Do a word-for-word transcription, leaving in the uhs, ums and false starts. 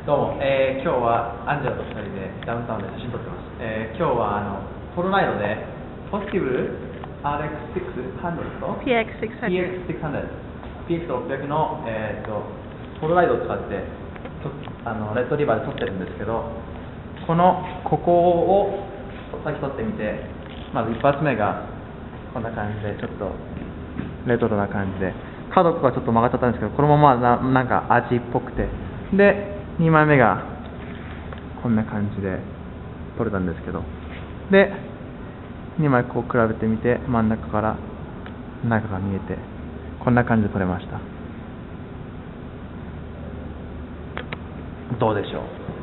どうも、えー、今日はアンジェラとふたりでダウンタウンで写真撮ってます。えー、今日はあのポロライドでポジティブ アールエックスろくひゃく とピーエックスろくひゃくピーエックスろくひゃく ピーエックスろくひゃく の、えー、とポロライドを使ってとあのレッドリバーで撮ってるんですけど、このここを先撮ってみて、まず一発目がこんな感じでちょっとレトロな感じで、角がちょっと曲がっちゃったんですけど、このままななんか味っぽくて、でにまいめがこんな感じで撮れたんですけど、でにまいこう比べてみて、真ん中から中が見えてこんな感じで撮れました。どうでしょう。